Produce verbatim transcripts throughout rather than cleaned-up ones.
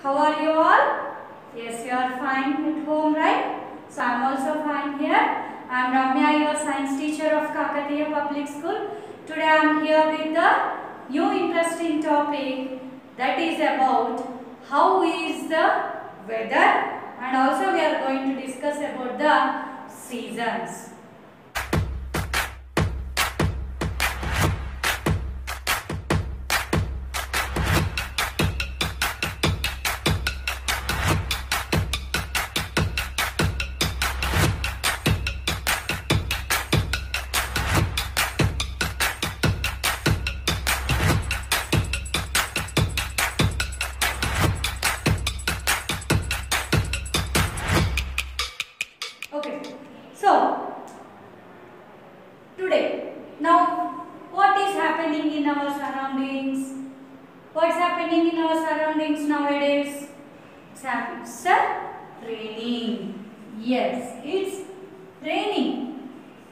How are you all? Yes, you are fine at home, right? So I am also fine here. I am Ramya, your science teacher of Kakatiya Public School. Today I am here with the new interesting topic, that is about how is the weather, and also we are going to discuss about the seasons. Okay, so today, now what is happening in our surroundings? What's happening in our surroundings nowadays? It's raining. Yes, it's raining.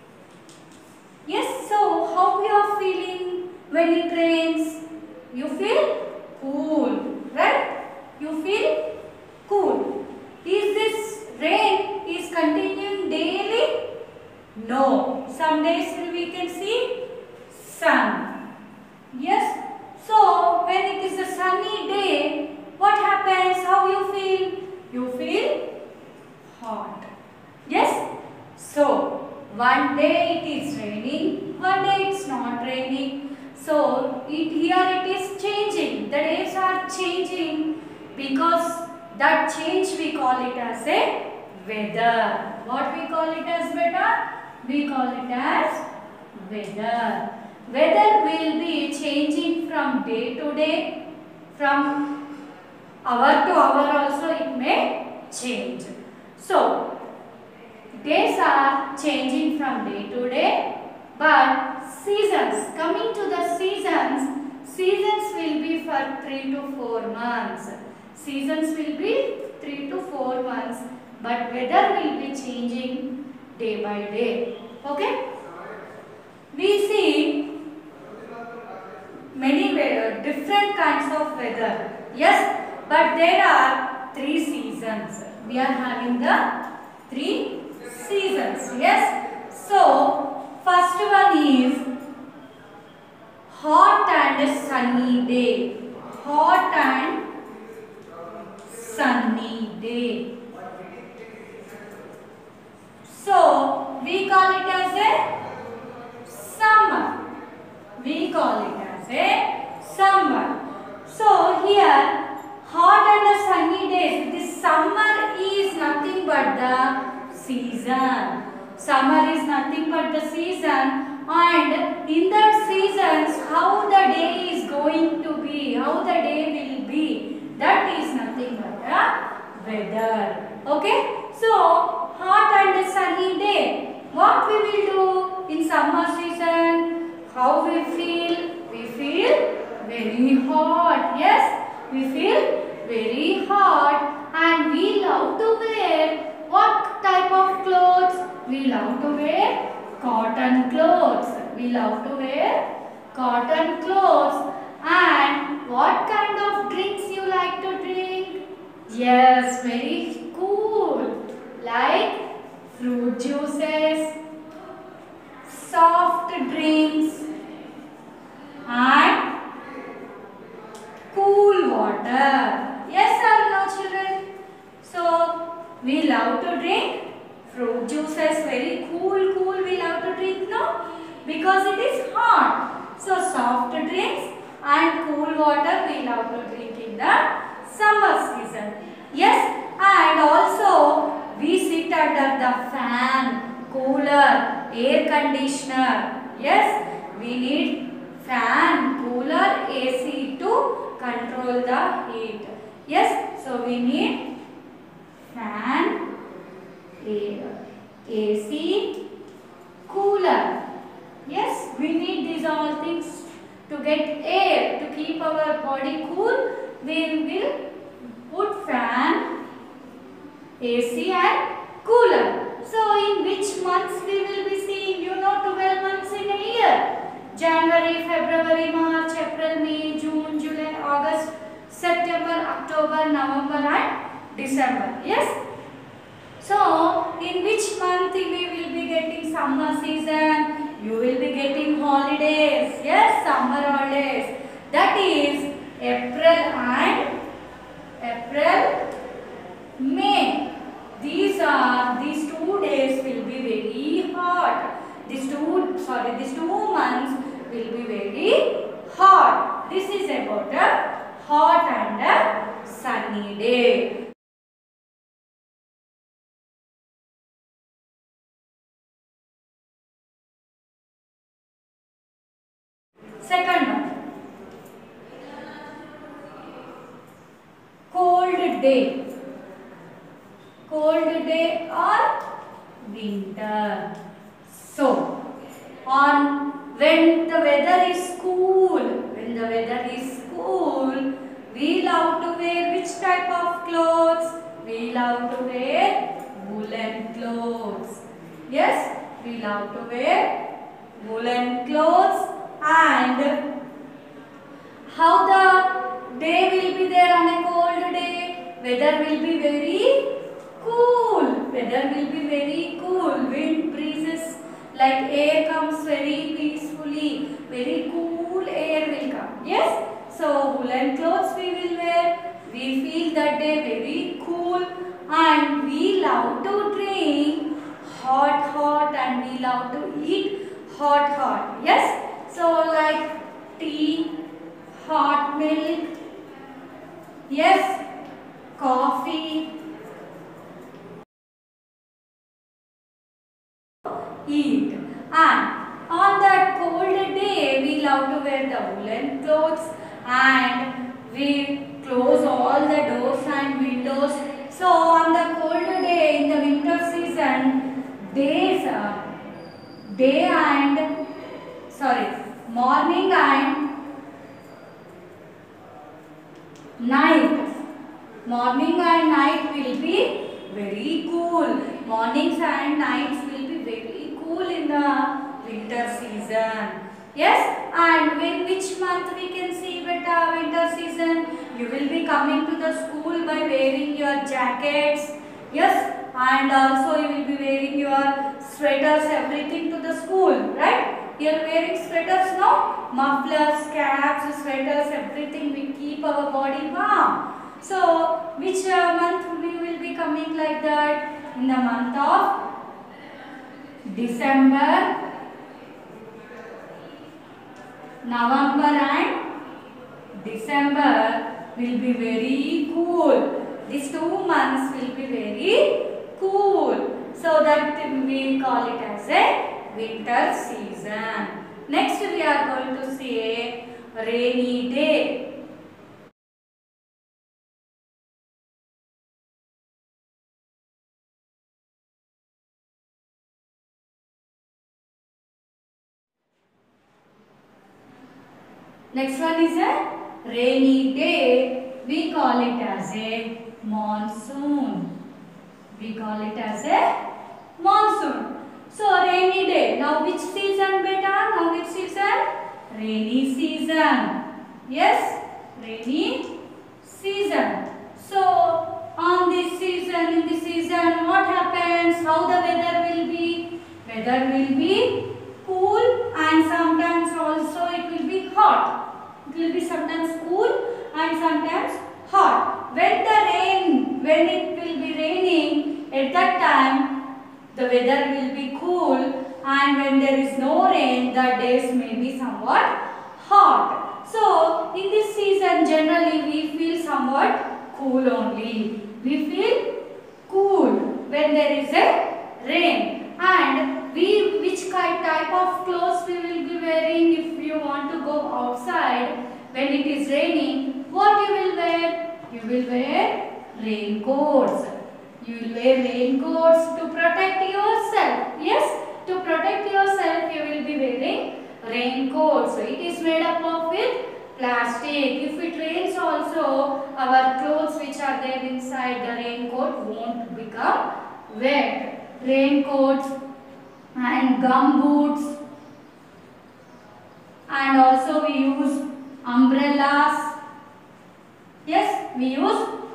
Yes, so how you are feeling when it rains? You feel cool, right? You feel cool. Is this rain is continuing daily? No. Some days we can see sun. Yes. So when it is a sunny day, what happens? How you feel? You feel hot. Yes. So one day it is raining, one day it's not raining. So it here it is changing. The days are changing because that change we call it as a weather. What we call it as weather? We call it as weather. Weather will be changing from day to day, from hour to hour also it may change. So days are changing from day to day, but seasons, coming to the seasons, seasons will be for three to four months. Seasons will be three to four months, but weather will be changing day by day. Okay? We see many weather, different kinds of weather. Yes, but there are three seasons. We are having the three seasons. Yes. So first one is hot and sunny day. Hot and sunny day. So we call it as a summer. We call it as a summer. So here hot and sunny days. This summer is nothing but the season. Summer is nothing but the season, and in that seasons how the day is going to be, how the day will be, that is nothing but the weather. Okay? So hot and sunny day. What we will do in summer season? How we feel? We feel very hot. Yes, we feel very hot, and we love to wear what type of clothes? We love to wear cotton clothes. We love to wear cotton clothes. And what kind of drinks you like to drink? Yes, very cool. Like fruit juices, soft drinks, and cool water. Yes or no, children? So we love to drink fruit juices, very cool, cool we love to drink, no? Because it is hot. So soft drinks and cool water we love to drink in the summer season. Yes, and also we sit under the fan, cooler, air conditioner. Yes, we need fan, cooler, A C to control the heat. Yes, so we need fan, air, A C, cooler. Yes, we need these all things to get air, to keep our body cool. We will put fan, A C and cooler. So in which months we will be seeing? You know, twelve months in a year. January, February, March, April, May, June, July, August, September, October, November and December. Yes. So, in which month we will be getting summer season? You will be getting holidays. Yes, summer holidays. That is April and April, May. These are these two days will be very hot. These two sorry these two months will be very hot. This is about a hot and a sunny day. Second one, cold day. Cold day or winter. So, on when the weather is cool, when the weather is cool, we love to wear which type of clothes? We love to wear woolen clothes. Yes, we love to wear woolen clothes. And how the day will be there on a cold day? Weather will be very cool. Weather will be very cool. Wind breezes, like air comes very peacefully. Very cool air will come. Yes. So woolen clothes we will wear. We feel that day very cool, and we love to drink hot hot, and we love to eat hot hot. Yes. So like tea, hot milk, yes, coffee, eat. And on that cold day, we love to wear the woolen clothes, and we close all the doors and windows. So on the cold day in the winter season, days, uh, day and sorry, morning and night. Morning and night will be very cool. Mornings and nights will be very cool in the winter season. Yes, and in which month we can see better winter season? You will be coming to the school by wearing your jackets. Yes, and also you will be wearing your sweaters, everything to the school, right? You are wearing sweaters now, mufflers, caps, sweaters, everything. We keep our body warm. So, which uh, month we will be coming like that? In the month of December, November and December will be very cool. These two months will be very cool. So that we call it as a winter season. Next we are going to see a rainy day. Next one is a rainy day. We call it as a monsoon. We call it as a monsoon. So rainy day. Now which season beta? Now which season? Rainy season. Yes, rainy season. So on this season, in this season, what happens? How the weather will be? Weather will be cool, and sometimes also it will be hot. It will be sometimes cool and sometimes hot. When the rain, when it will be raining, at that time the weather will be cool, and when there is no rain, the days may be somewhat hot. So in this season generally we feel somewhat cool only. We feel cool when there is a rain. And we which kind type of clothes we will be wearing if you want to go outside when it is raining? What you will wear? You will wear raincoats. You will wear raincoats to protect yourself. Yes, to protect yourself you will be wearing raincoats. So it is made up of with plastic. If it rains also, our clothes which are there inside the raincoat won't become wet. Raincoats and gum boots, and also we use umbrellas. Yes.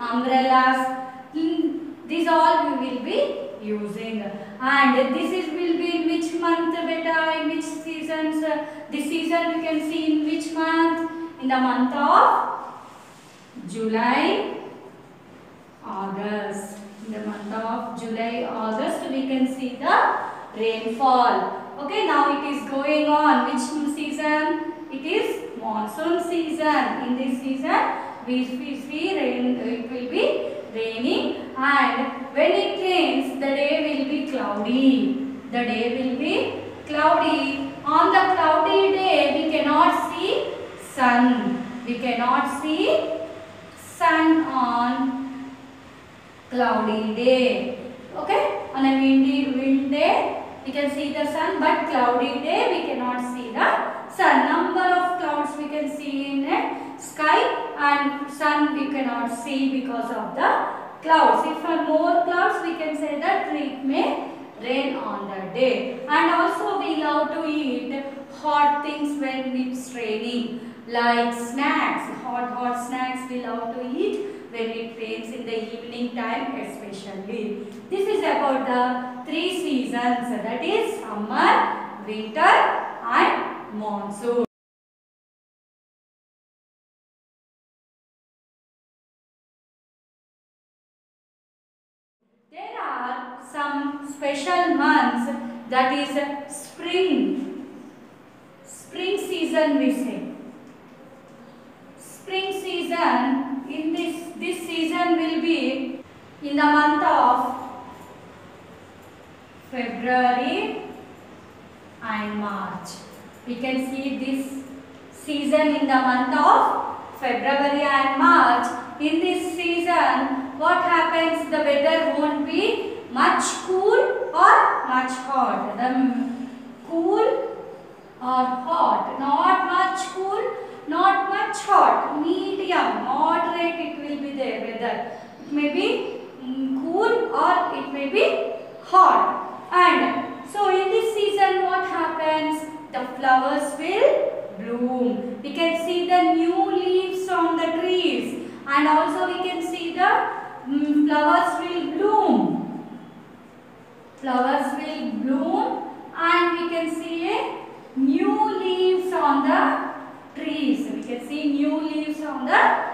umbrellas. These all we will be using. And this is will be in which month beta, in which seasons? This season you can see in which month? In the month of July, August. In the month of July, August we can see the rainfall. Okay, now it is going on. Which season? It is monsoon season. In this season we see rain, it will be raining, and when it rains the day will be cloudy. The day will be cloudy. On the cloudy day we cannot see sun. We cannot see sun on cloudy day. Okay, on a windy wind day we can see the sun, but cloudy day we cannot see the sun. Number of clouds we can see in a sky, and sun we cannot see because of the clouds. If are more clouds, we can say that it may rain on the day. And also we love to eat hot things when it's raining, like snacks. Hot hot snacks we love to eat when it rains in the evening time especially. This is about the three seasons, that is summer, winter and monsoon. There are some special months, that is spring. Spring season we say. Spring season, in this, this season will be in the month of February and March. We can see this season in the month of February and March. In this season, what happens? The weather won't be much cool or much hot. The cool or hot, not much cool, not much hot, medium, moderate it will be there weather. It may be mm, cool or it may be hot. And so in this season what happens? The flowers will bloom. We can see the new leaves on the trees, and also we can see the mm, flowers will bloom. Flowers will bloom, and we can see a new leaves on the trees. We can see new leaves on the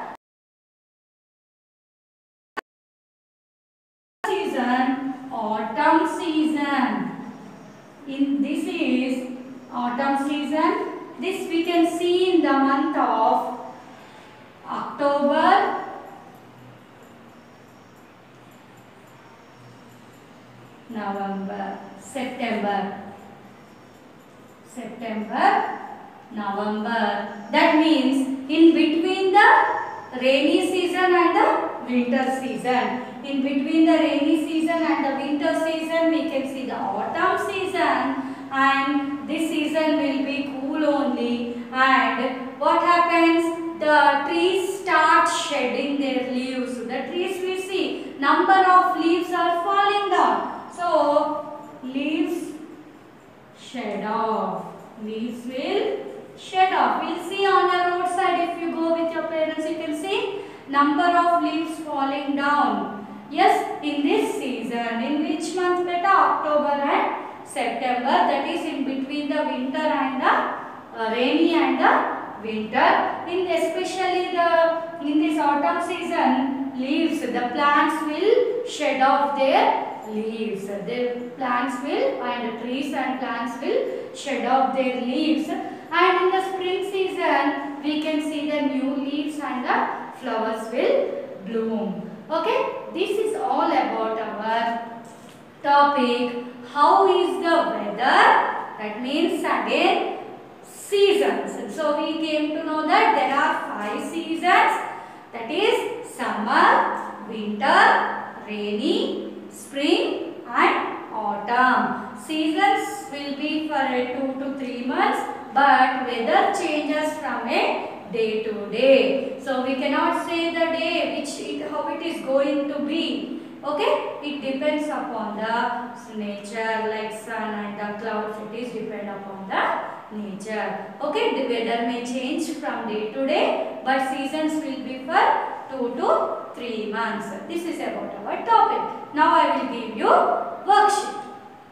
season, autumn season. In this is autumn season. This we can see in the month of October, November, September. September, November. That means in between the rainy season and the winter season. In between the rainy season and the winter season, we can see the autumn season, and this season will be cool only. And what happens? The trees start shedding their leaves. The trees we see, number of leaves are falling down. So, leaves shed off. Leaves will shed off. We'll see on the roadside, if you go with your parents, you can see number of leaves falling down. Yes, in this season, in which month beta? October and September. That is in between the winter and the uh, rainy and the winter. In especially the in this autumn season, leaves, the plants will shed off their leaves. The plants will, and the trees and plants will shed off their leaves. And in the spring season, we can see the new leaves and the flowers will bloom. Okay, this is all about our topic. How is the weather? That means again seasons. So we came to know that there are five seasons. That is summer, winter, rainy, spring and autumn. Seasons will be for a two to three months, but weather changes from a day to day. So we cannot say the day which it, how it is going to be. Okay, it depends upon the nature, like sun and the clouds. It is depend upon the nature. Okay, the weather may change from day to day, but seasons will be for two two to three months. This is about our topic. Now I will give you worksheet.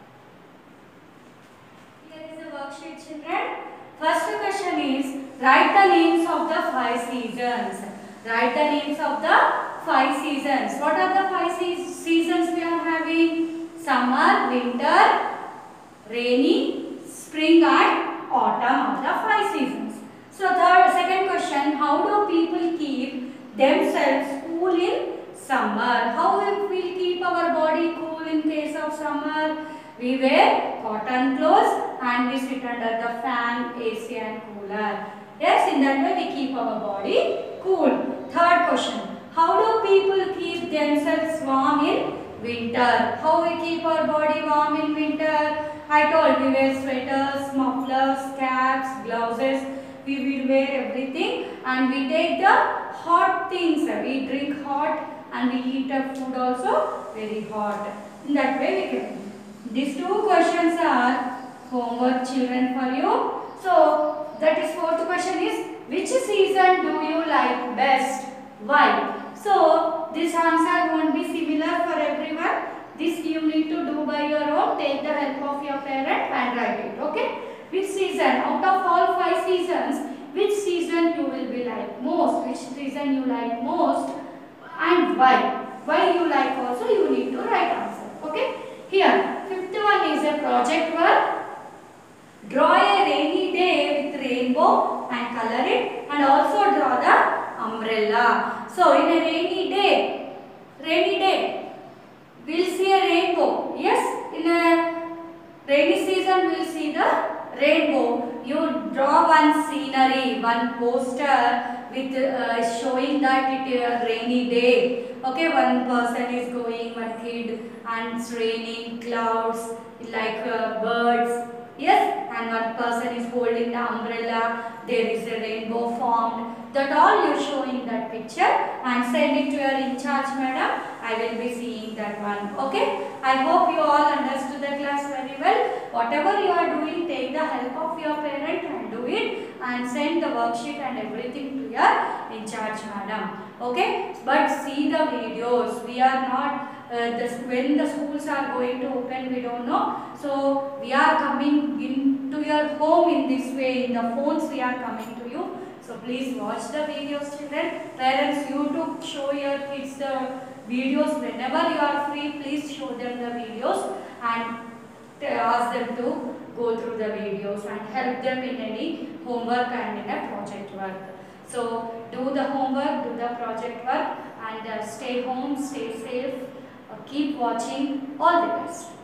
Here is the worksheet, children. First question is, write the names of the five seasons. Write the names of the five seasons. What are the five se seasons we are having? Summer, winter, rainy, spring and autumn are the five seasons. So third, second question, how do people keep themselves cool in summer? How will we keep our body cool in case of summer? We wear cotton clothes and we sit under the fan, A C and cooler. Yes, in that way we keep our body cool. Third question, how do people keep themselves warm in winter? How we keep our body warm in winter? I told we wear sweaters, mufflers, caps, blouses. We will wear everything and we take the hot things. We drink hot and we eat the food also very hot. In that way we can. These two questions are homework, children, for you. So that is fourth question is, which season do you like best? Why? So this answer won't be similar for everyone. This you need to do by your own. Take the help of your parent and write it. Okay? Which season? Out of all five seasons, which season you will be like most? Which season you like most and why? Why you like also you need to write answer. Okay? Here, fifth one is a project work. Draw a rainy day with rainbow and color it, and also draw the umbrella. So in a rainy day, rainy day, we'll see a rainbow. Yes, in a rainy season we'll see the rainbow. You draw one scenery, one poster with uh, showing that it is a rainy day. Okay, one person is going, one kid, and it's raining, clouds, like uh, birds. Yes, and one person is holding the umbrella. There is a rainbow formed. That all you show in that picture and send it to your in charge madam. I will be seeing that one. Okay. I hope you all understood the class very well. Whatever you are doing, take the help of your parent and do it and send the worksheet and everything to your in charge madam. Okay. But see the videos. We are not. Uh, the, when the schools are going to open, we don't know. So we are coming into your home in this way. In the phones we are coming to you. So please watch the videos, children. Parents, you to show your kids the videos whenever you are free. Please show them the videos and ask them to go through the videos and help them in any homework and in a project work. So do the homework, do the project work, and uh, stay home, stay safe. Uh, keep watching. All the best.